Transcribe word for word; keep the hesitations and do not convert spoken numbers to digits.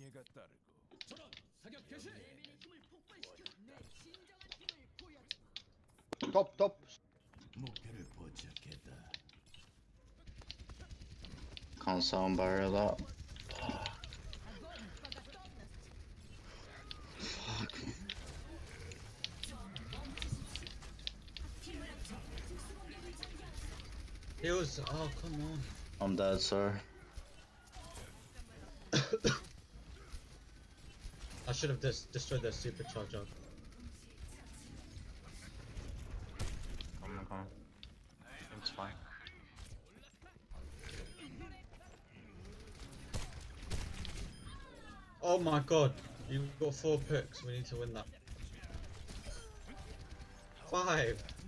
Top, top. Can't sound barrier that. Fuck. He was. Oh, come on. I'm dead, sir. I should have dis destroyed their supercharger. Come on, come on. It's fine. Oh my god, you've got four picks. We need to win that. Five.